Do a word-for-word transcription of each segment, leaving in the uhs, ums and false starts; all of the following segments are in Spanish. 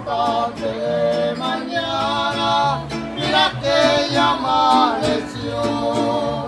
levántate de mañana, mira que ya amaneció.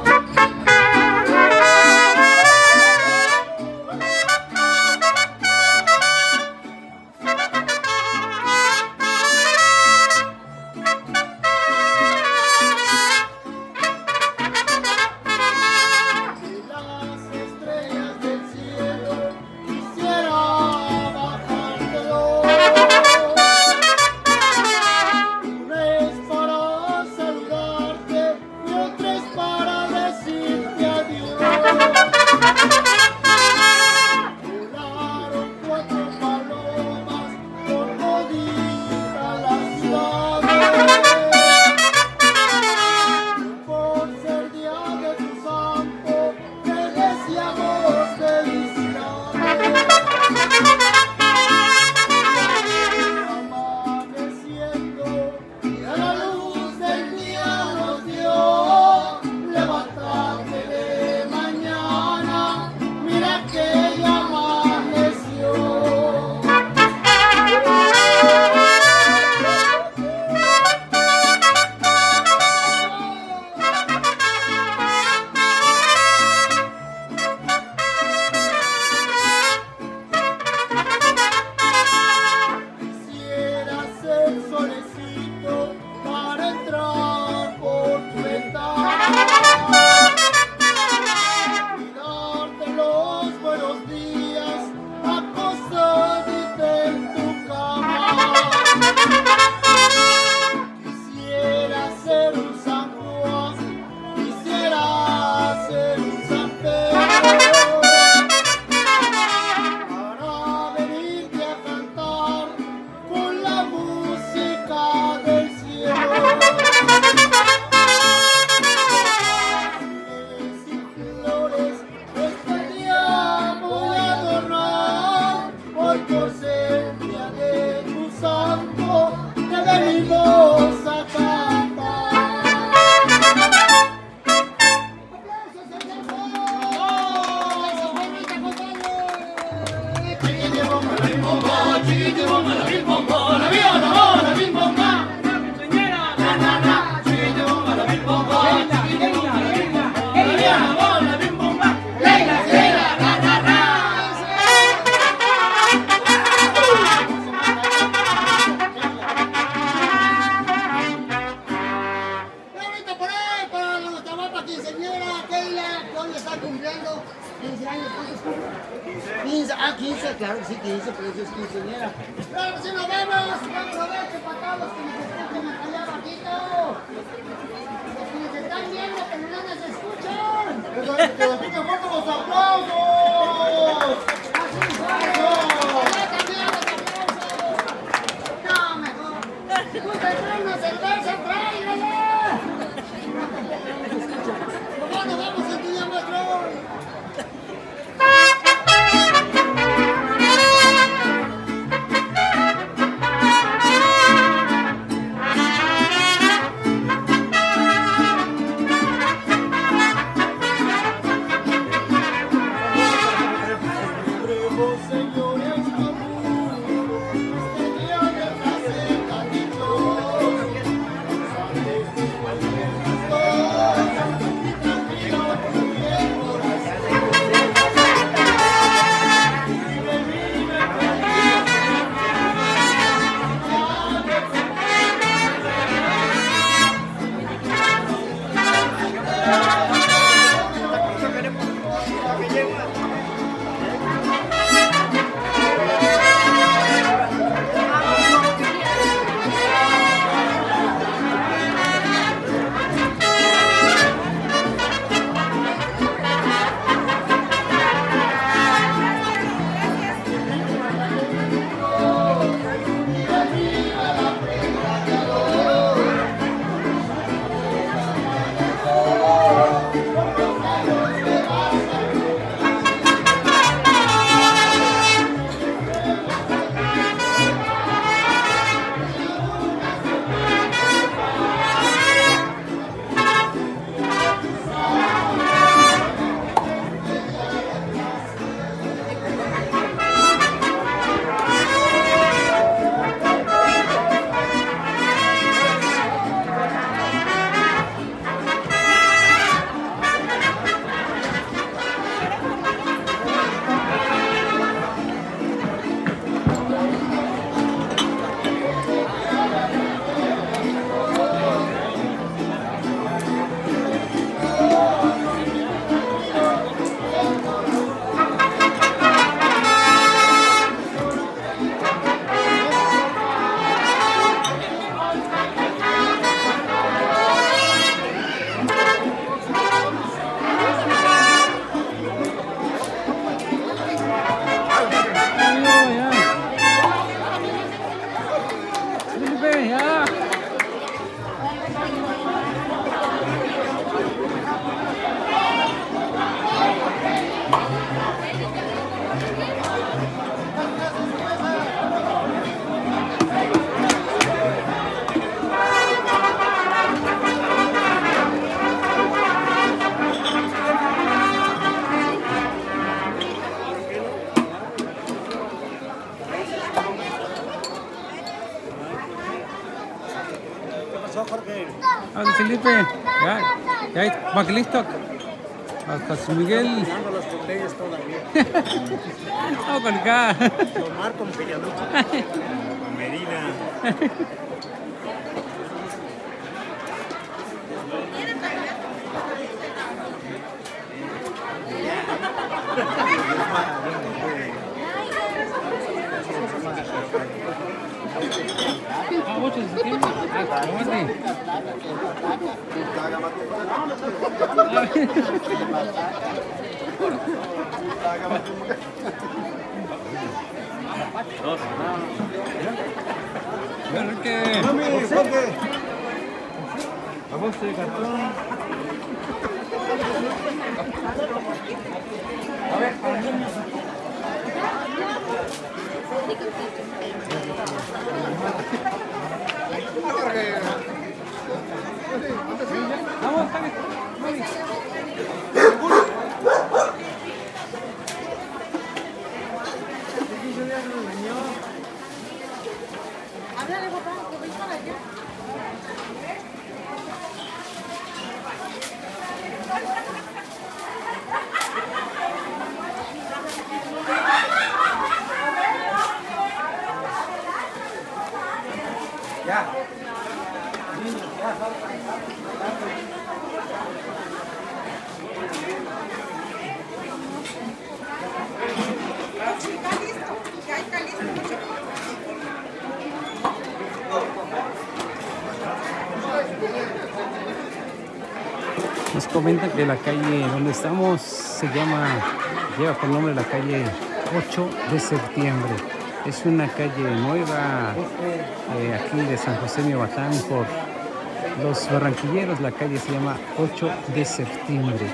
Ah, quince, claro que sí, quince, pero eso es quinceañera. Claro que sí, nos vemos. Vamos a ver que para todos los que nos escuchan acá allá abajito. Los que nos están viendo, que no nos escuchan. ¡Que nos escuchen fuerte los aplausos! Así es, eso. También los aplausos. No, mejor. Usted trae una cerveza, tráigala. ¿Cómo nos vamos a estudiar, maestro? ya. Ah, Felipe, ya, ya hay Maclistoc, hasta San Miguel. Las botellas todavía. Vamos con acá. Tomar con Peñalucha. Con Medina. Ah, ocho de septiembre. Ah, aguante. Bueno, que... Agosto de cartón. A ver, para los niños. Vamos, está bien. Háblale, papá, que voy para allá. Ya. Está listo, ya está listo. Nos comentan que la calle donde estamos se llama, lleva por nombre la calle ocho de septiembre. Es una calle nueva eh, aquí de San José Miahuatlán por los barranquilleros. La calle se llama ocho de septiembre.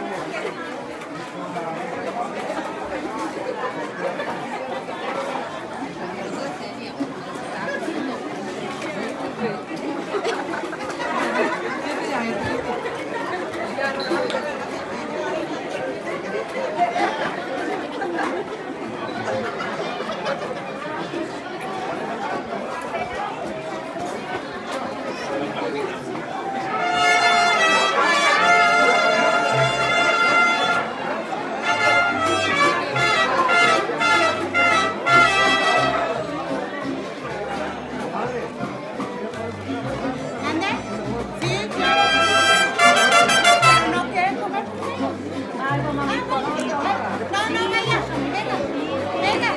¿Ande? Sí, claro. ¿No quieren comer conmigo? Algo, mami. No, no, venga. Venga.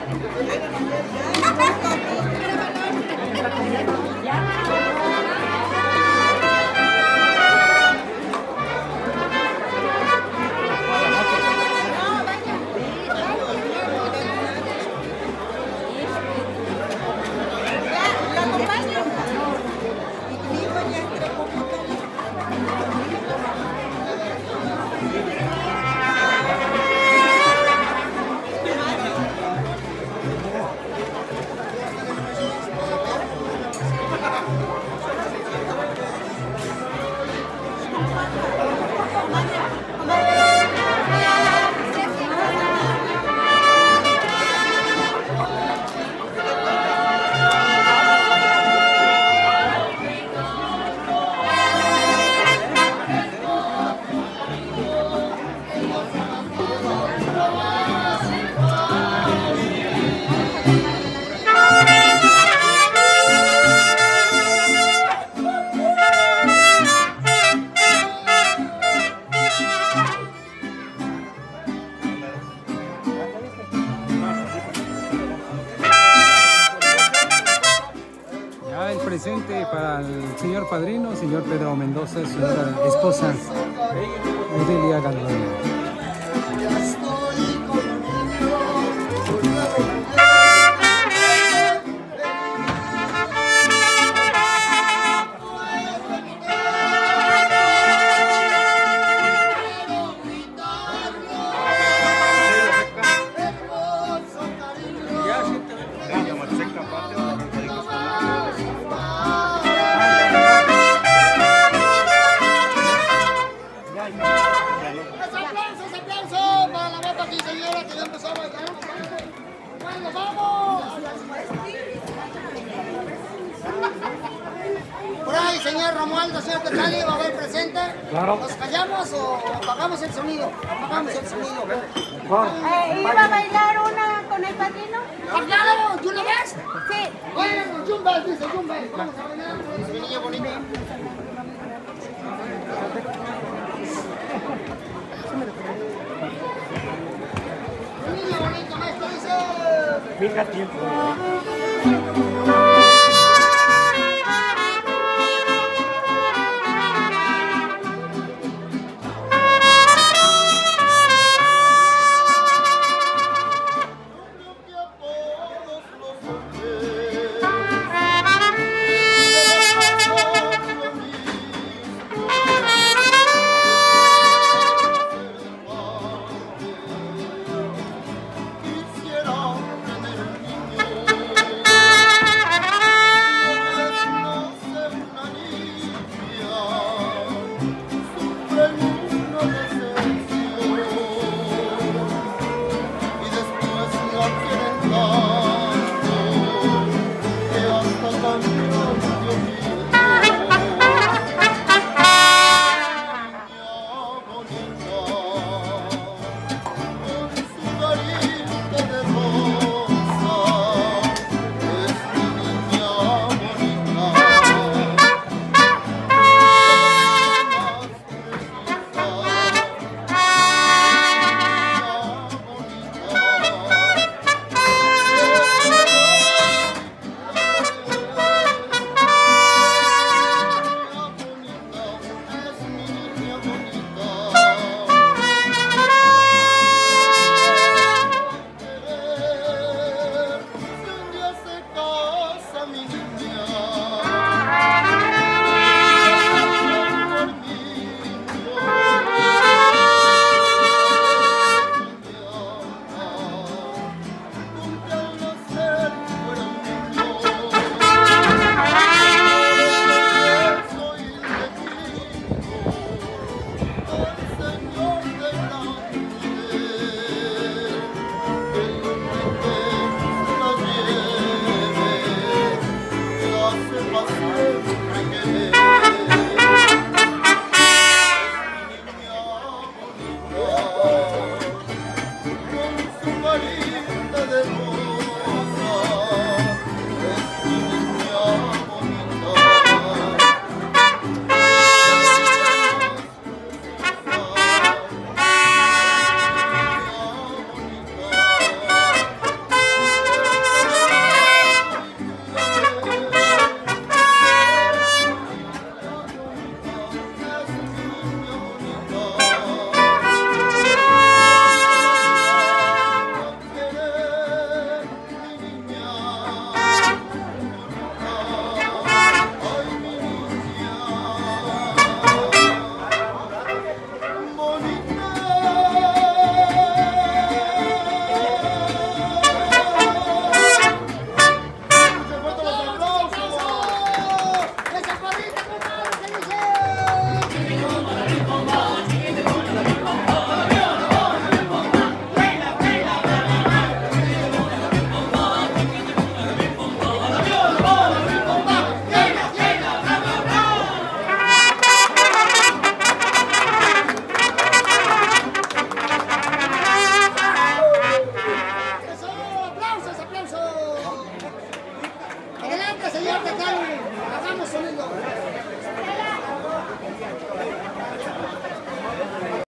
Ya el presente para el señor padrino, señor Pedro Mendoza, señora esposa Odelia Galván. señor Romualdo, señor Tetali, va a haber presente. Claro. ¿Nos callamos o apagamos el sonido? Apagamos el sonido. Eh, ¿Iba a bailar una con el padrino? ¡Ah, claro! ¿Tú lo ves? Sí. Bueno, Jumbel, dice Jumbel. Vamos a bailar. Es mi niño bonito. Mi niño bonito, maestro, dice. Venga tiempo.